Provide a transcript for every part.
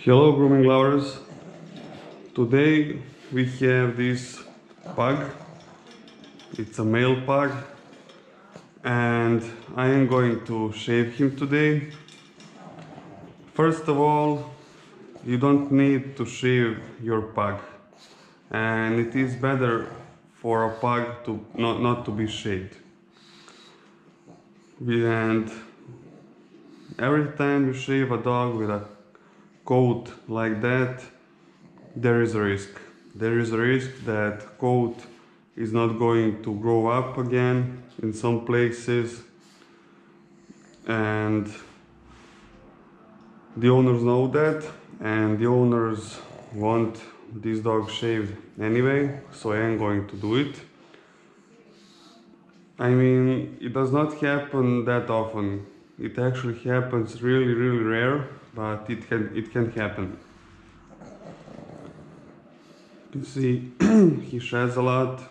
Hello grooming lovers, today we have this pug, it's a male pug and I am going to shave him today. First of all, you don't need to shave your pug and it is better for a pug to not to be shaved. And every time you shave a dog with a coat like that, there is a risk. There is a risk that coat is not going to grow up again in some places, and the owners know that, and the owners want this dog shaved anyway, so I am going to do it. I mean, it does not happen that often. It actually happens really rare, but it can happen. You see, he sheds a lot,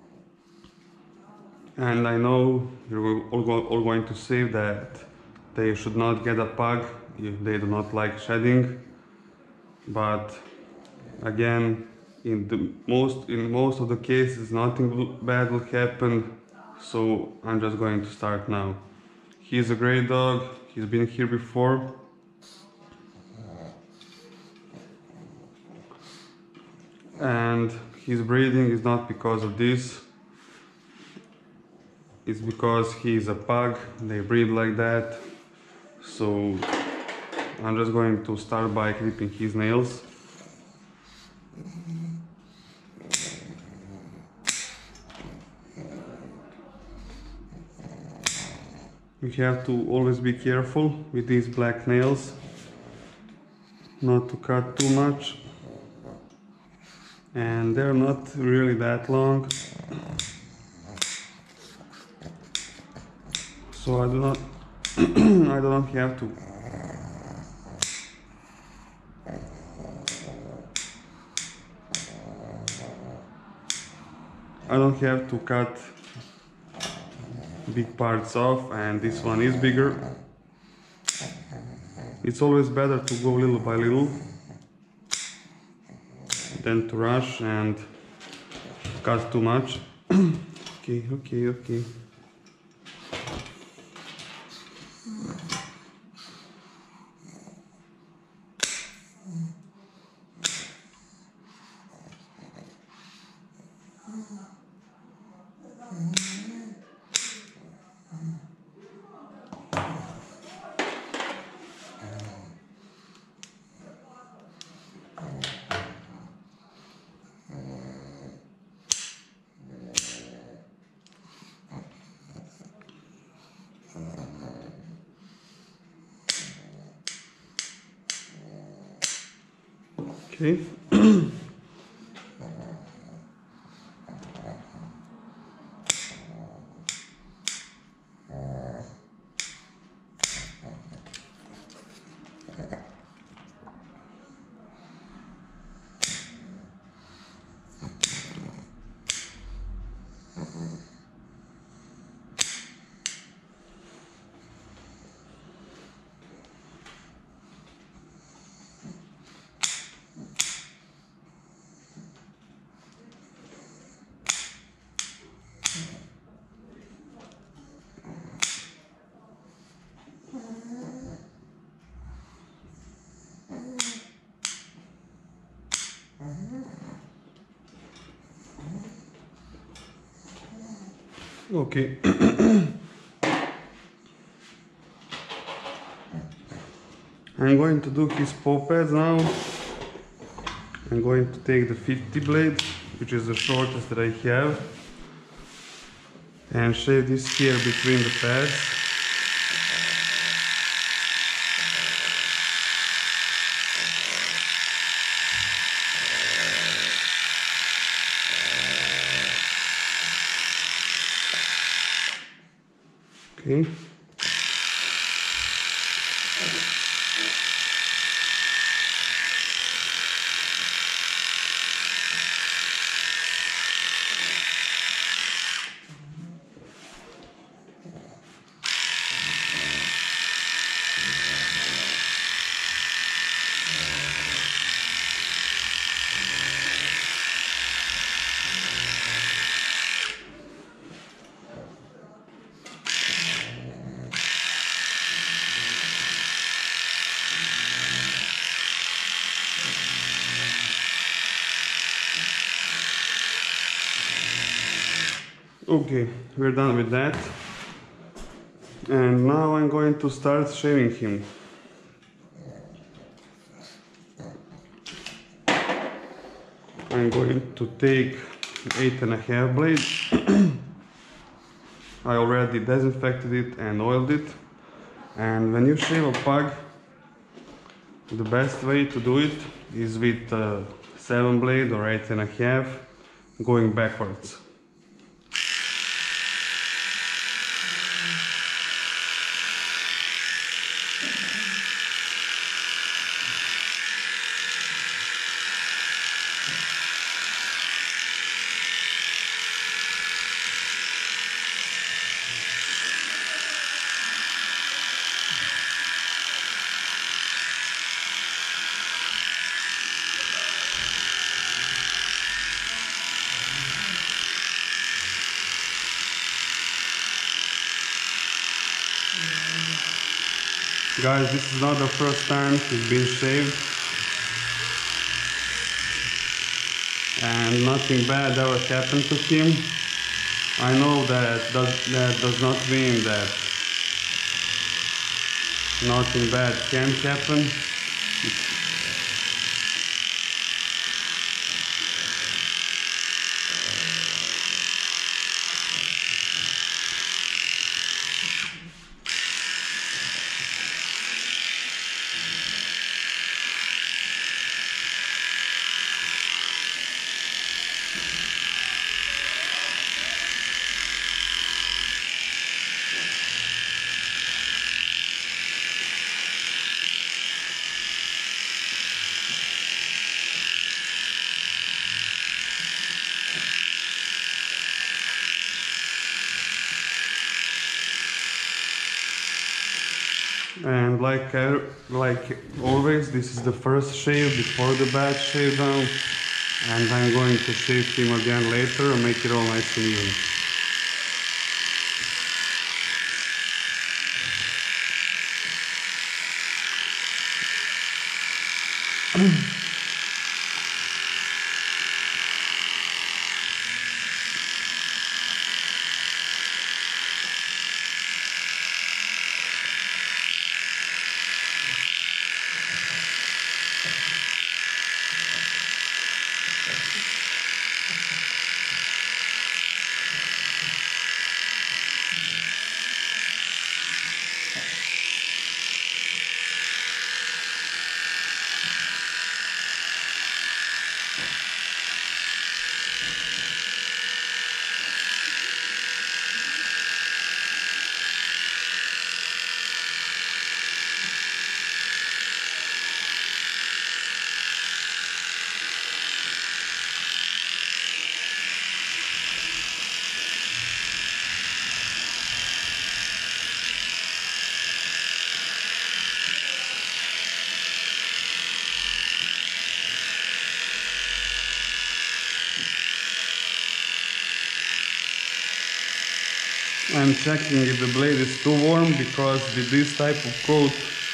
and I know you're all going to say that they should not get a pug if they do not like shedding, but again, in most of the cases nothing bad will happen, so I'm just going to start now. He's a great dog, he's been here before. And his breeding is not because of this, it's because he's a pug, they breed like that. So I'm just going to start by clipping his nails. You have to always be careful with these black nails, not to cut too much. And they're not really that long, so I do not have to cut big parts off, and this one is bigger. It's always better to go little by little than to rush and cut too much. Okay. Okay. Okay. I'm going to do his paw pads now. I'm going to take the 50 blade, which is the shortest that I have, and shave this here between the pads. Okay. Okay, we're done with that. And now I'm going to start shaving him. I'm going to take 8.5 blade. I already disinfected it and oiled it. And when you shave a pug, the best way to do it is with 7 blade or 8.5, going backwards. Guys, this is not the first time he's been shaved, and nothing bad ever happened to him. I know that does not mean that nothing bad can happen. And like always, this is the first shave before the bad shave down, and I'm going to shave him again later and make it all nice and even. I'm checking if the blade is too warm, because with this type of coat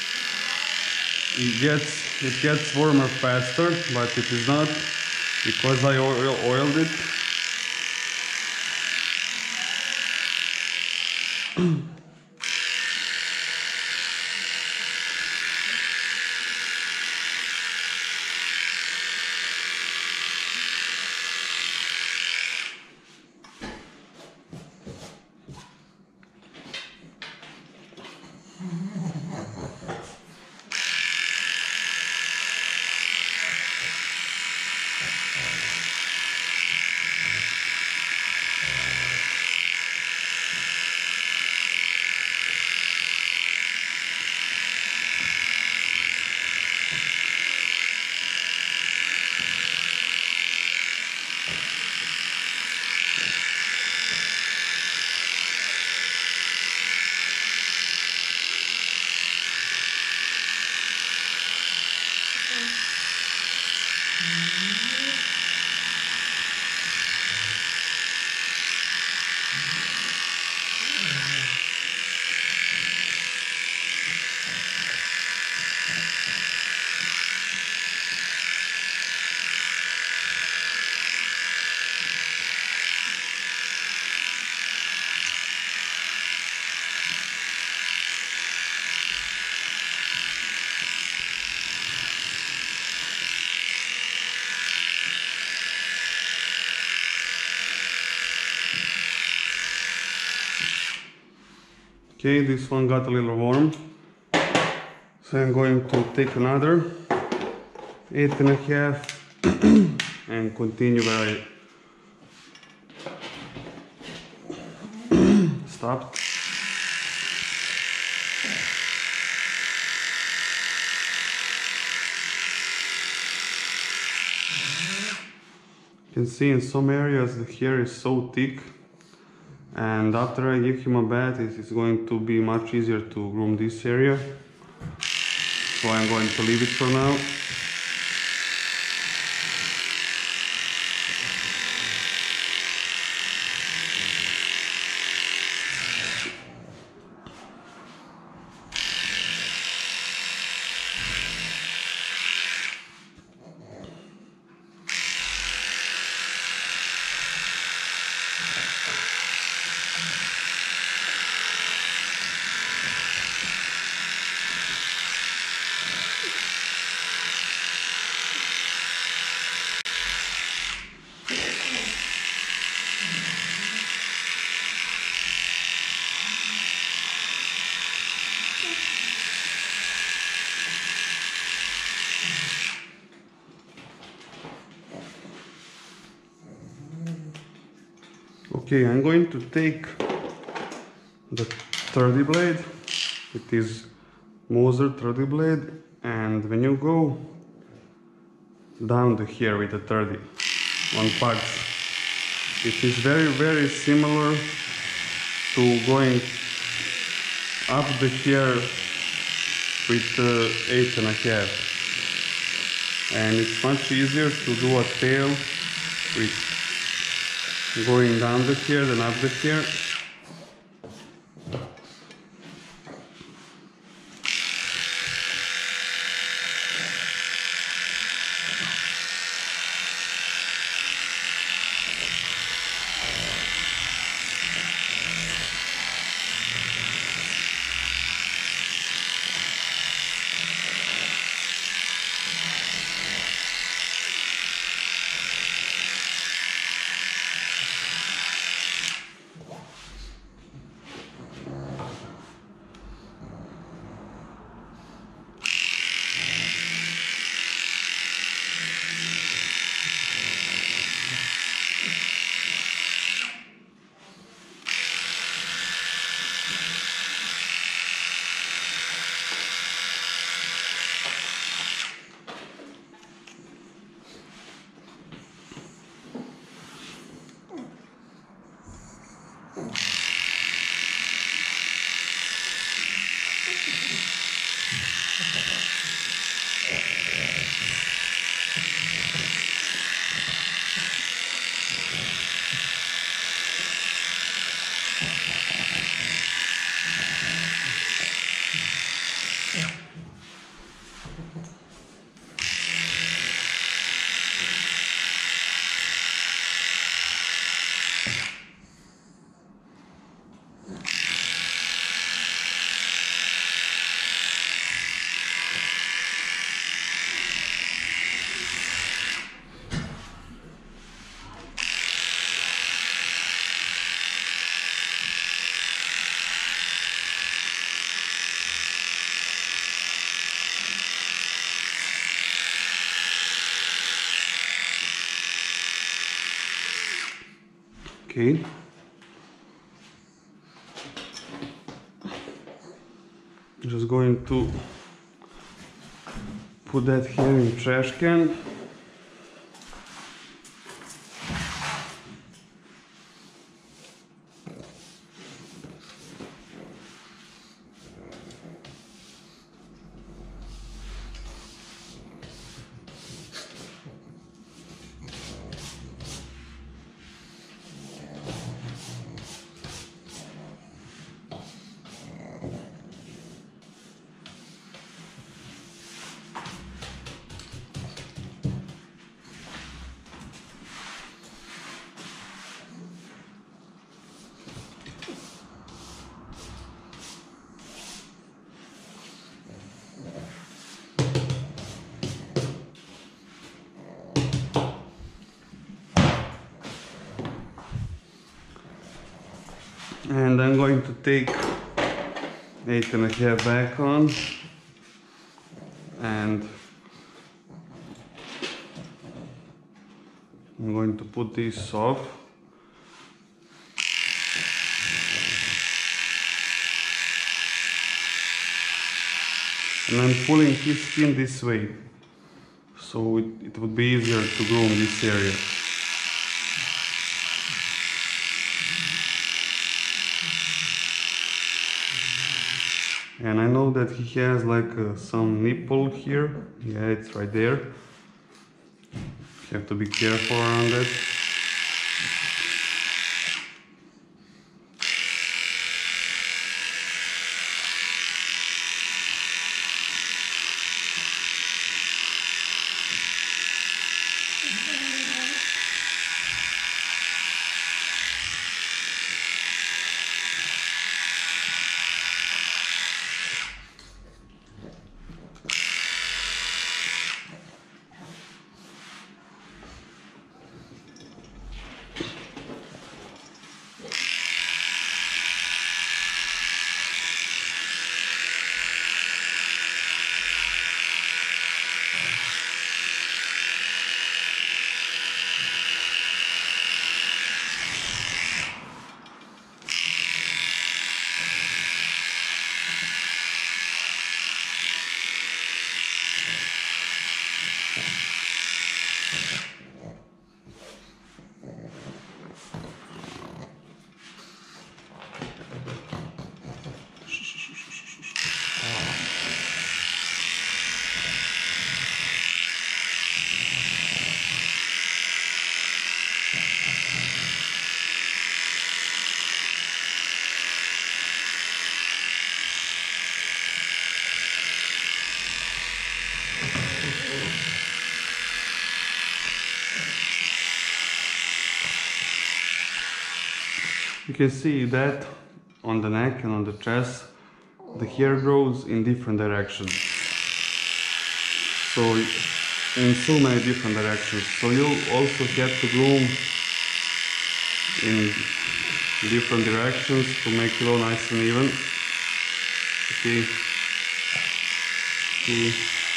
it gets warmer faster, but it is not, because I oiled it. Okay, this one got a little warm, so I'm going to take another 8.5 and continue where I stopped. You can see in some areas the hair is so thick, and after I give him a bath it is going to be much easier to groom this area, so I'm going to leave it for now. Okay, I'm going to take the 30 blade. It is Moser 30 blade, and when you go down the hair with the 30 on pugs, it is very similar to going up the hair with 8.5, and it's much easier to do a tail with going down the hair than up the hair. Okay. Just going to put that here in trash can. And I'm going to take 8.5 back on, and I'm going to put this off. And I'm pulling his skin this way, so it would be easier to groom this area. And I know that he has like some nipple here. Yeah, it's right there. You have to be careful around it. You can see that on the neck and on the chest, the hair grows in different directions. So, in so many different directions. So you also get to groom in different directions to make it all nice and even. Okay. Okay.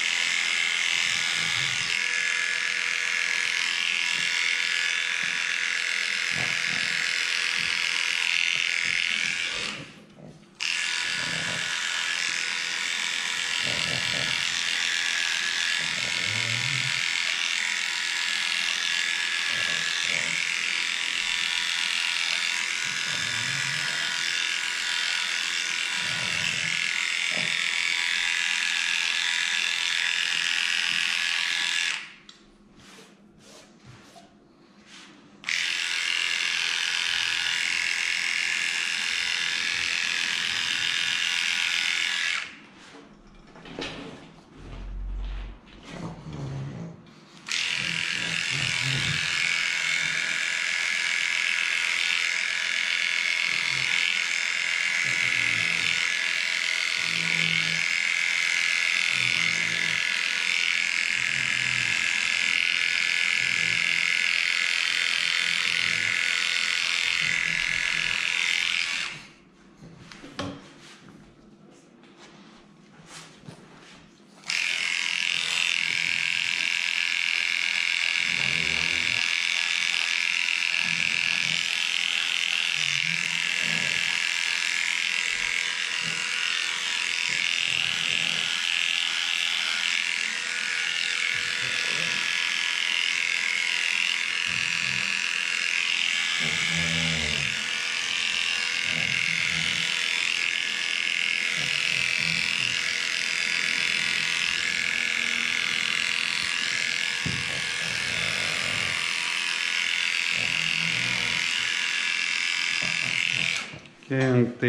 Okay,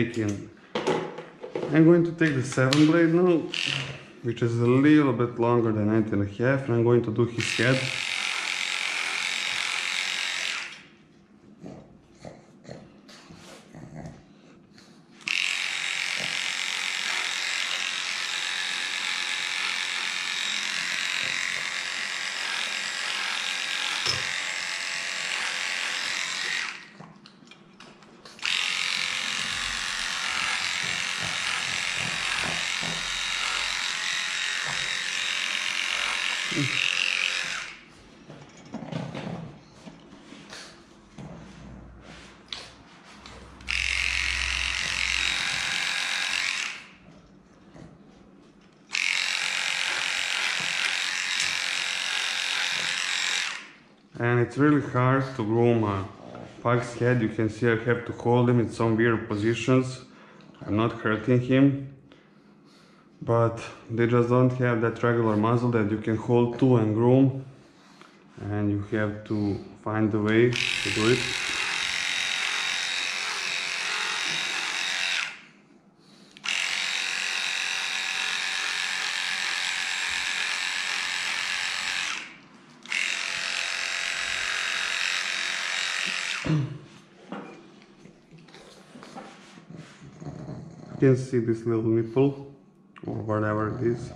I'm going to take the 7 blade now, which is a little bit longer than 8.5, and I'm going to do his head. And it's really hard to groom a pug's head. You can see I have to hold him in some weird positions. I'm not hurting him, but they just don't have that regular muzzle that you can hold to and groom, and you have to find the way to do it. You can see this little nipple or whatever it is.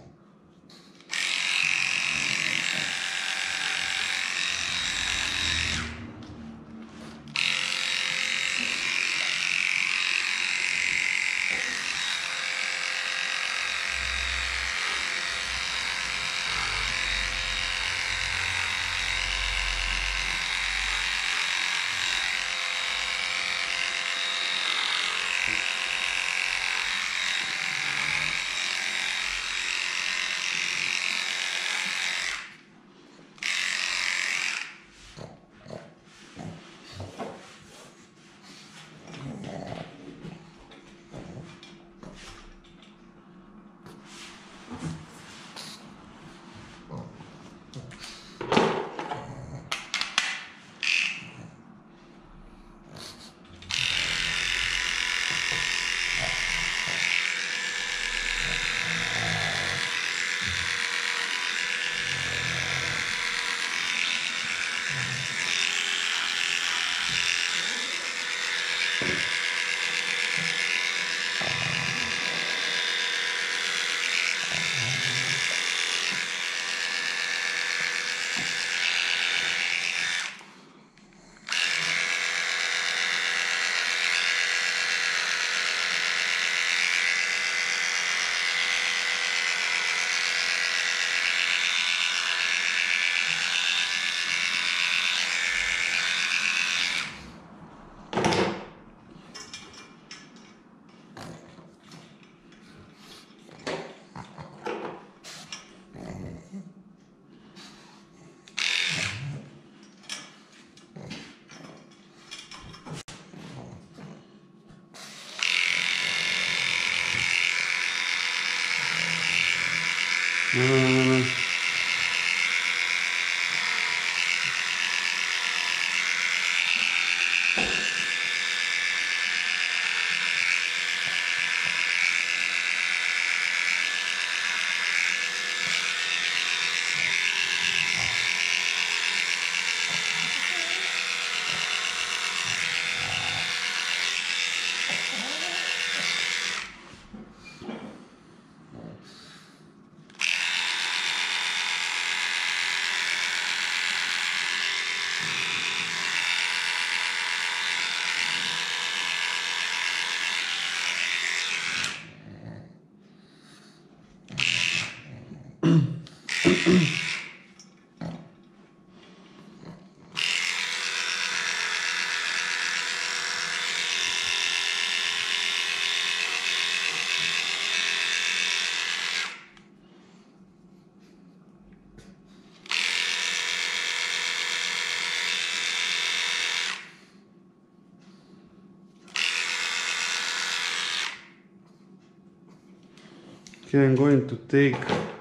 Okay, I'm going to take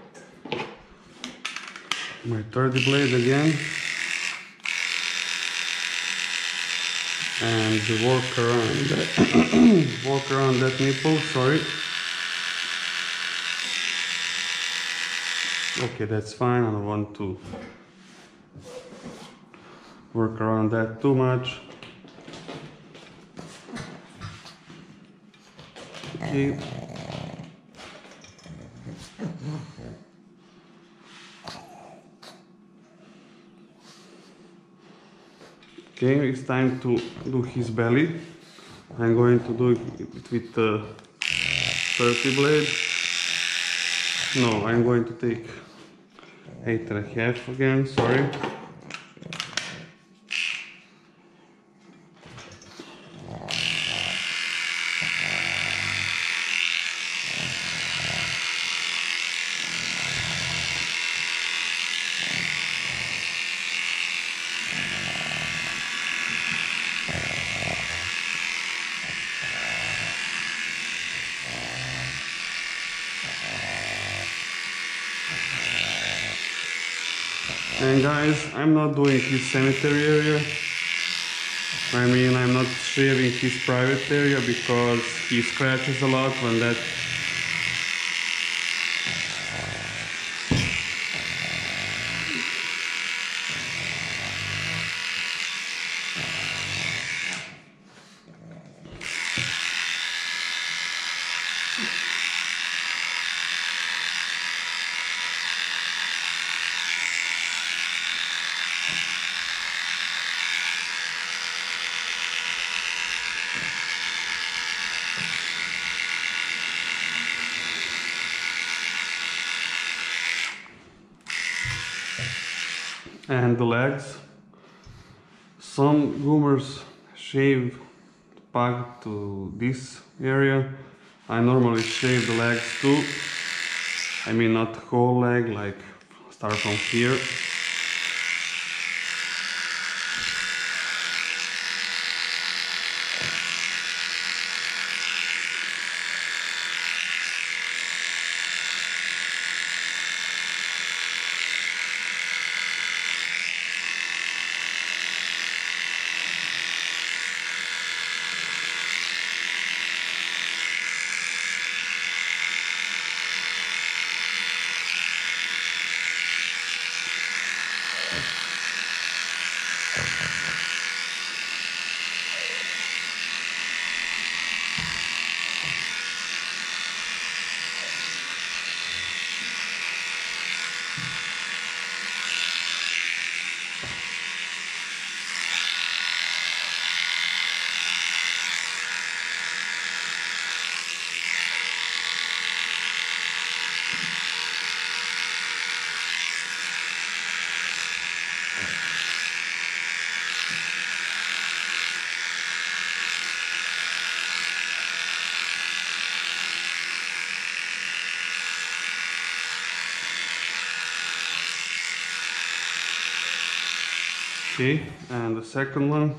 my 30 blade again and work around that, walk around that nipple, sorry. Okay, that's fine, I don't want to work around that too much. Okay. Okay, it's time to do his belly. I'm going to do it with the 30 blade. No, I'm going to take 8.5 again, sorry. And guys, I'm not doing his sanitary area. I mean, I'm not shaving his private area because he scratches a lot when that. And the legs. Some groomers shave the pug to this area. I normally shave the legs too. I mean, not the whole leg, like start from here. Okay, and the second one.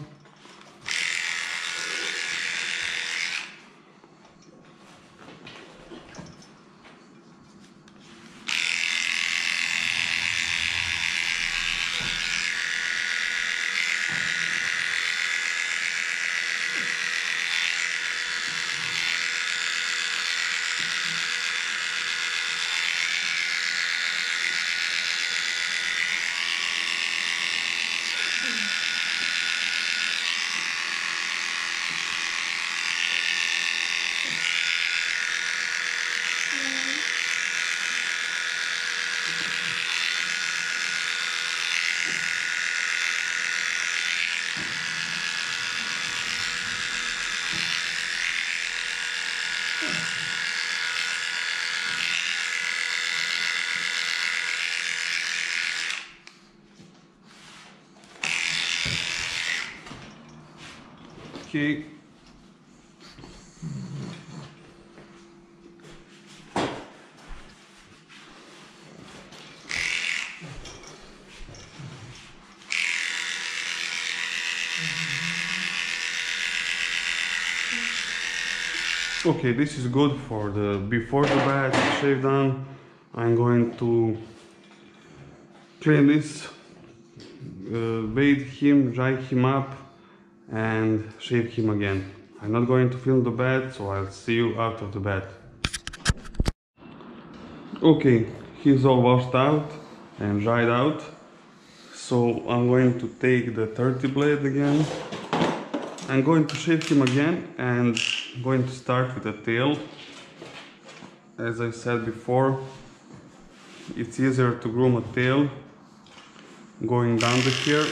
Okay. Okay, this is good for the before the bath shave done. I'm going to clean this, bathe him, dry him up, and shave him again. I'm not going to film the bath, so I'll see you after the bath. Okay, he's all washed out and dried out. So I'm going to take the 30 blade again. I'm going to shave him again and I'm going to start with the tail. As I said before, it's easier to groom a tail going down the hair.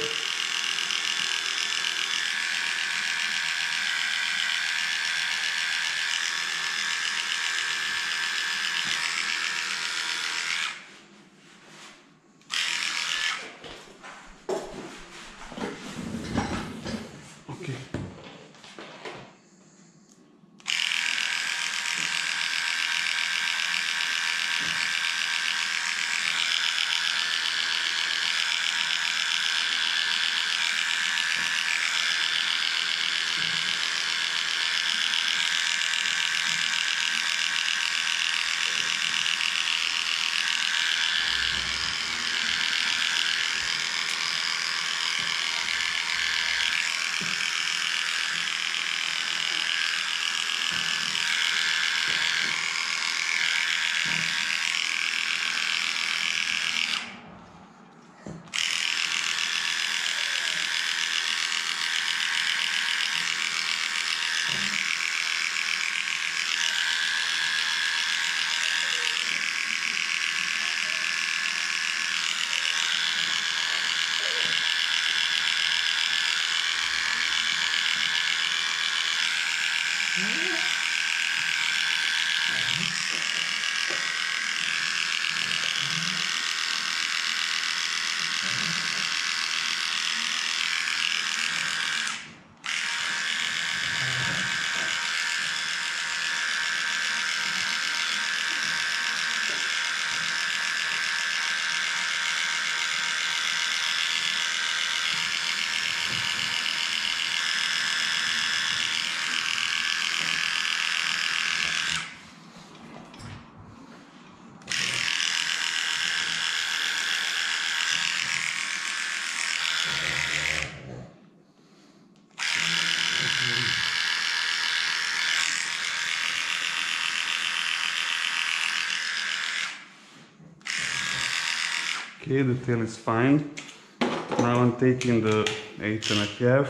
Okay, the tail is fine. Now I'm taking the 8.5.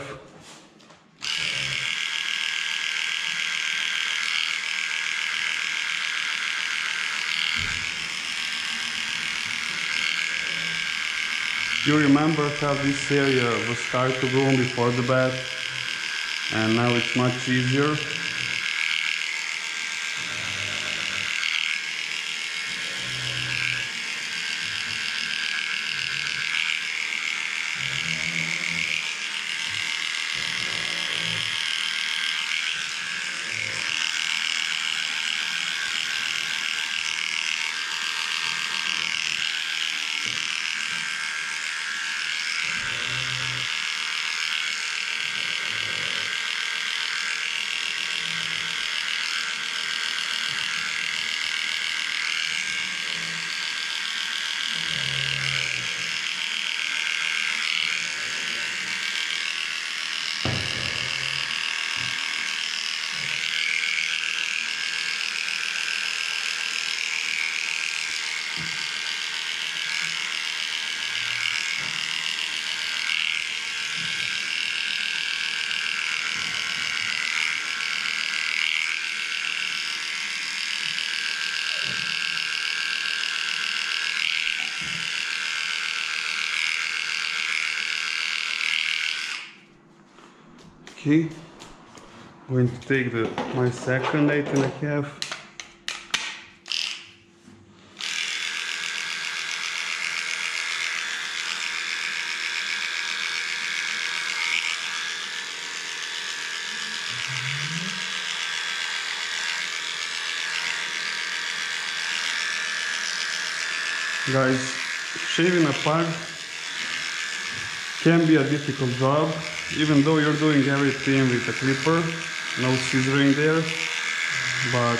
You remember how this area was hard to groom before the bath, and now it's much easier. Okay, I'm going to take my second 8.5. Guys, shaving a pug can be a difficult job, even though you're doing everything with a clipper, no scissoring there, but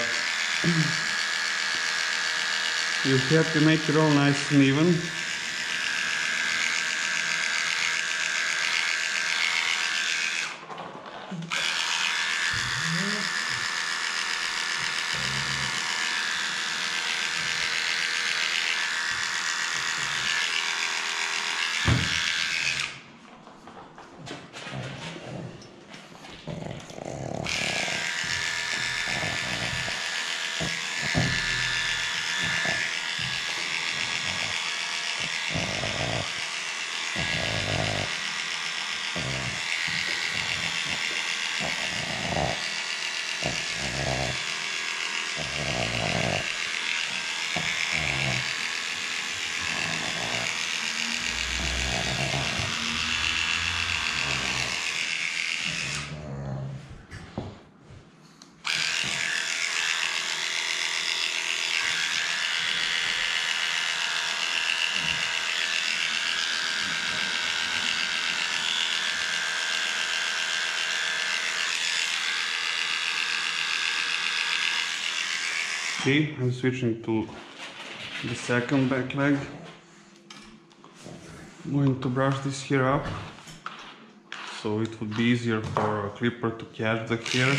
you have to make it all nice and even. Okay, I'm switching to the second back leg. I'm going to brush this hair up so it would be easier for a clipper to catch the hair.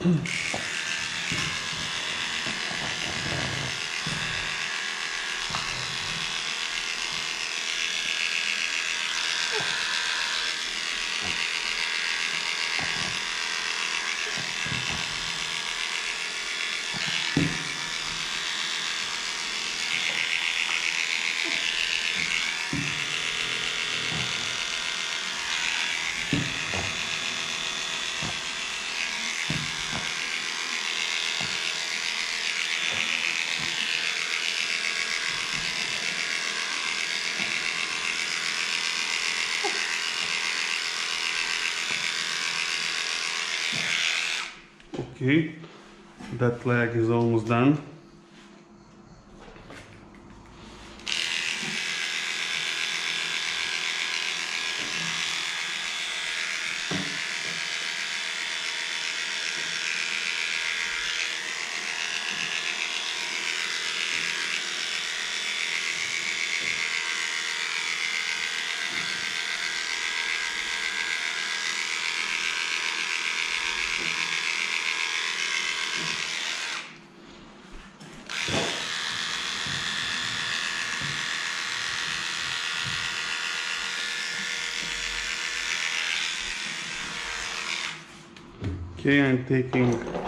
Okay, that leg is almost done. Okay, I'm taking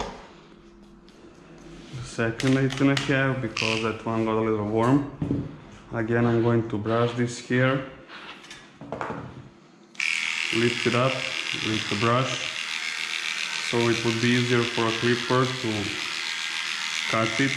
the second 8.5 because that one got a little warm. Again, I'm going to brush this here, lift it up with the brush, so it would be easier for a clipper to cut it.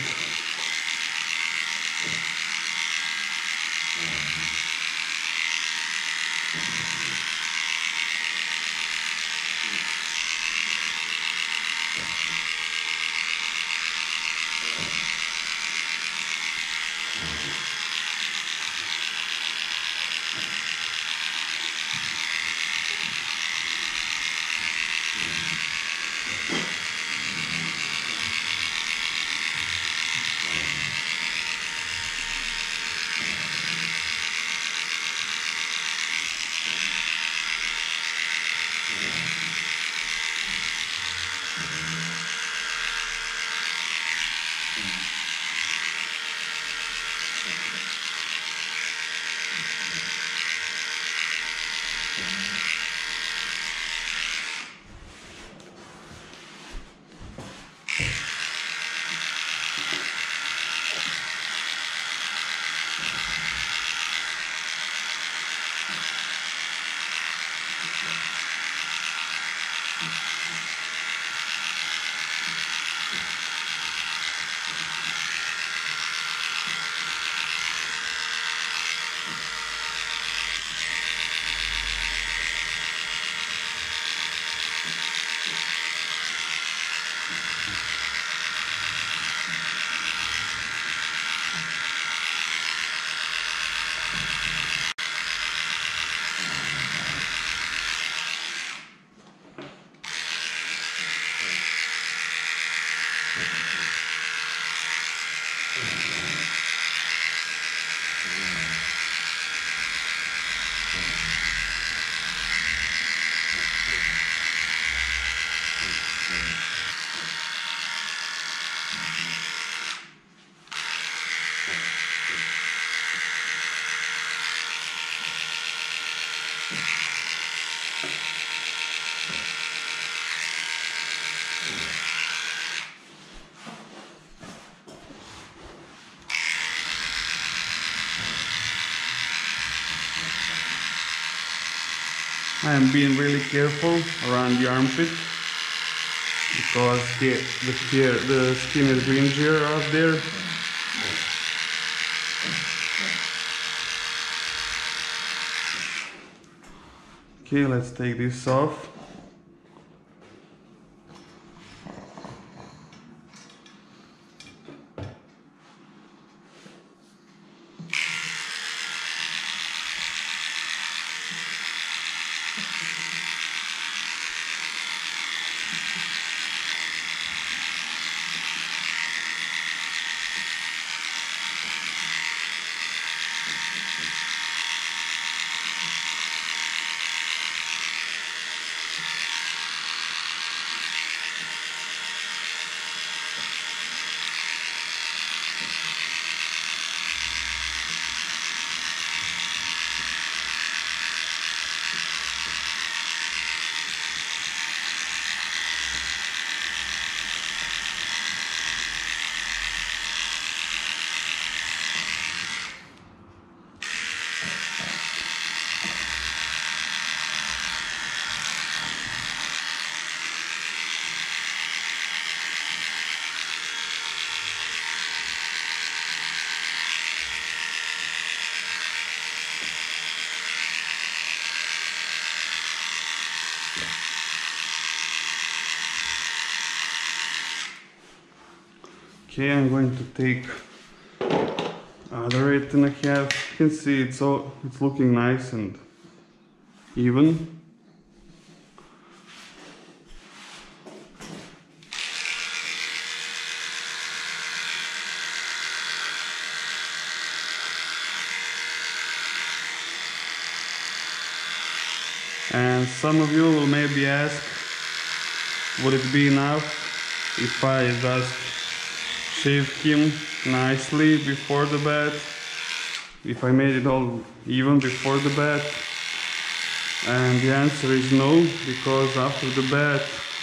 I am being really careful around the armpit because the skin is gringier out there. Okay, let's take this off. Okay, I'm going to take other 8.5. You can see it's looking nice and even. And some of you will maybe ask, would it be enough if I just shave him nicely before the bath? If I made it all even before the bath? And the answer is no, because after the bath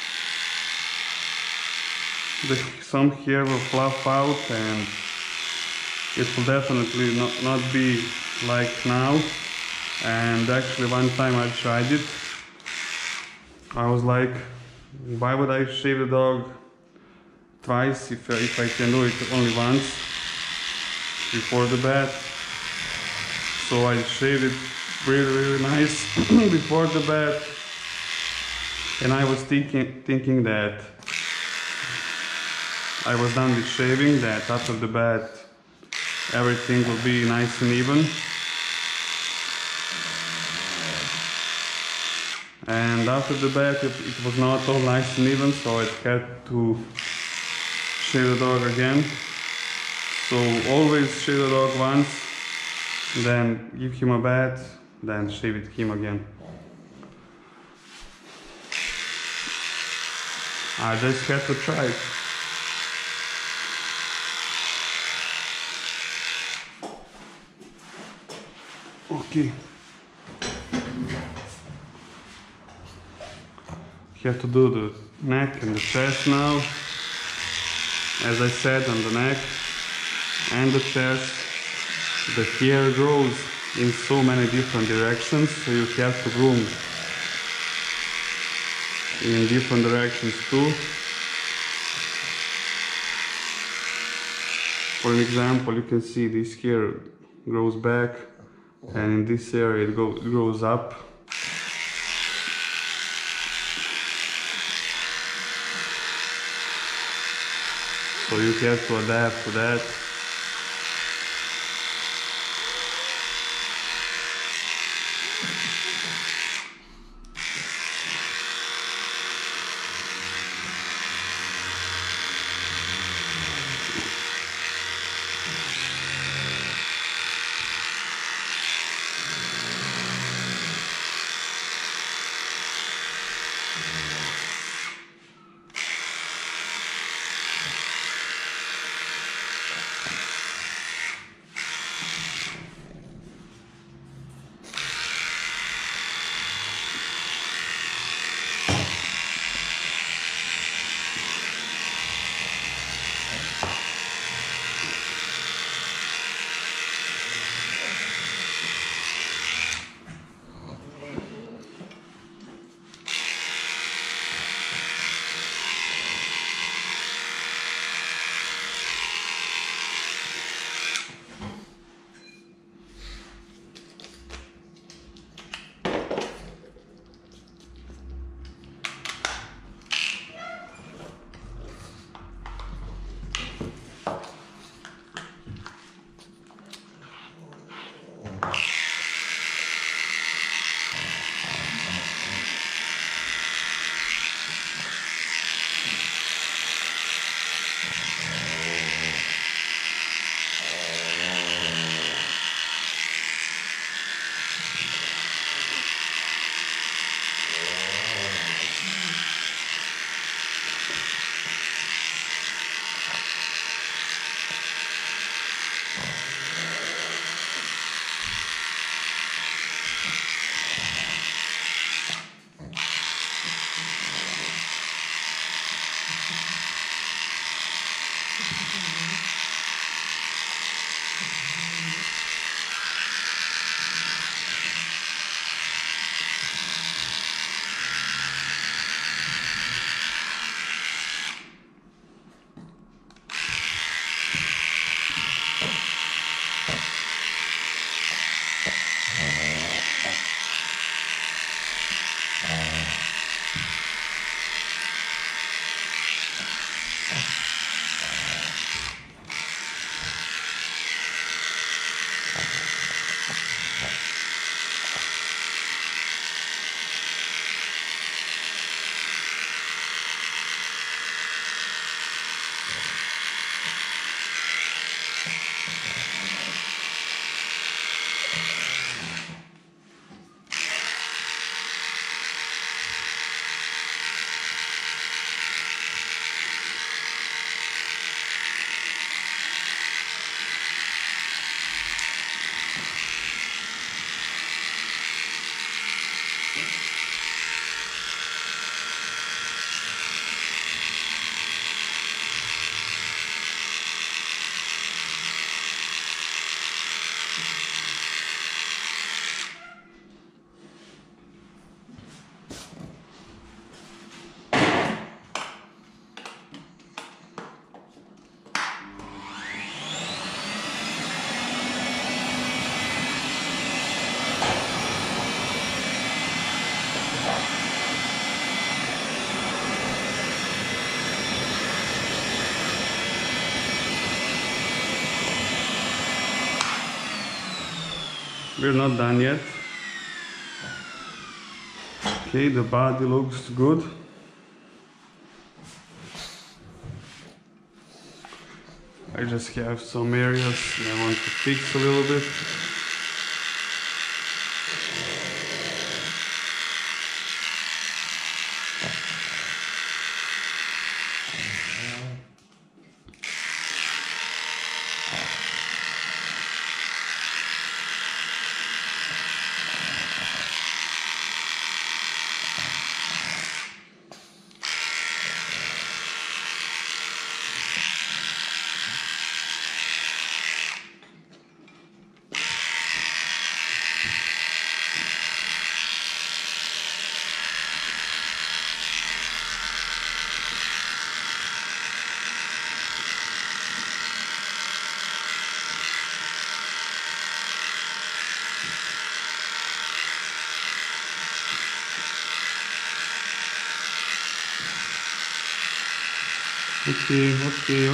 some hair will fluff out and it will definitely not be like now. And actually one time I tried it. I was like, why would I shave the dog twice if I can do it only once before the bath? So I shaved it really nice before the bath, and I was thinking that I was done with shaving, that after the bath everything will be nice and even. And after the bath it was not all nice and even, so I had to shave the dog again. So always shave the dog once, then give him a bath, then shave it him again. I just had to try it. Okay. You have to do the neck and the chest now. As I said, on the neck and the chest, the hair grows in so many different directions, so you have to groom in different directions too. For an example, you can see this hair grows back, and in this area it grows up. So you have to adapt to that. we're not done yet. Okay, the body looks good. I just have some areas I want to fix a little bit. Okay.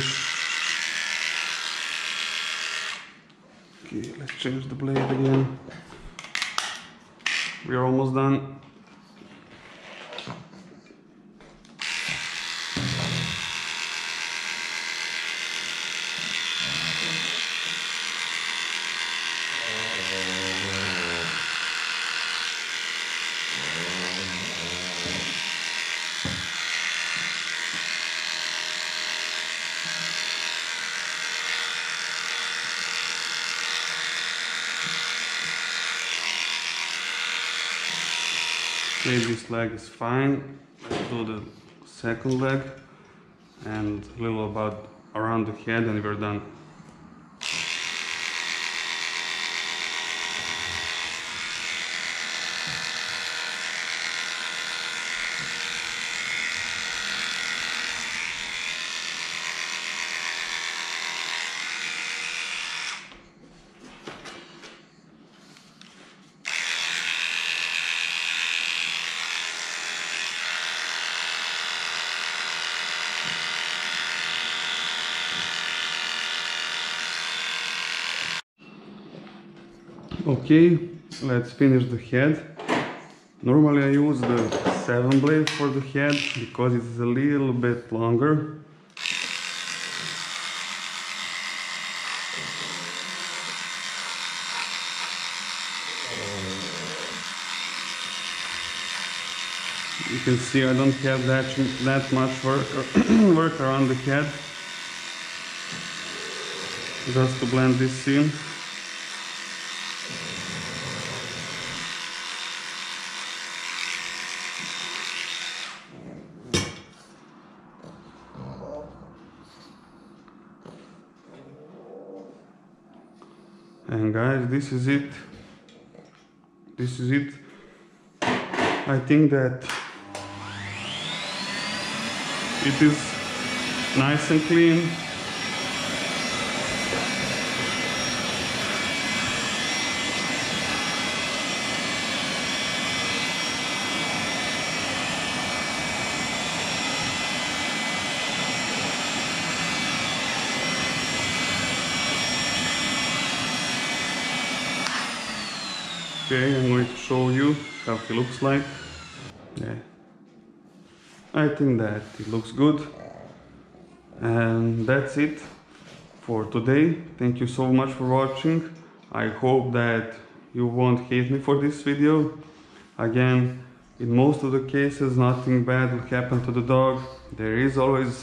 Okay, let's change the blade again. We're almost done. Okay, this leg is fine. Let's do the second leg and a little about around the head and we're done. Okay, let's finish the head. Normally I use the 7 blade for the head because it's a little bit longer. You can see I don't have that much work around the head. Just to blend this in. And guys, this is it. I think that it is nice and clean. Okay, I'm going to show you how he looks like. Yeah, I think that it looks good. And that's it for today. Thank you so much for watching. I hope that you won't hate me for this video. Again, in most of the cases nothing bad will happen to the dog. There is always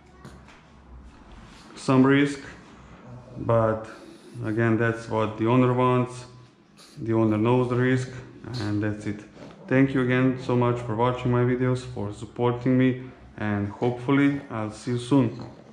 some risk, but again, that's what the owner wants. The owner knows the risk, and that's it. Thank you again so much for watching my videos, for supporting me, and hopefully I'll see you soon.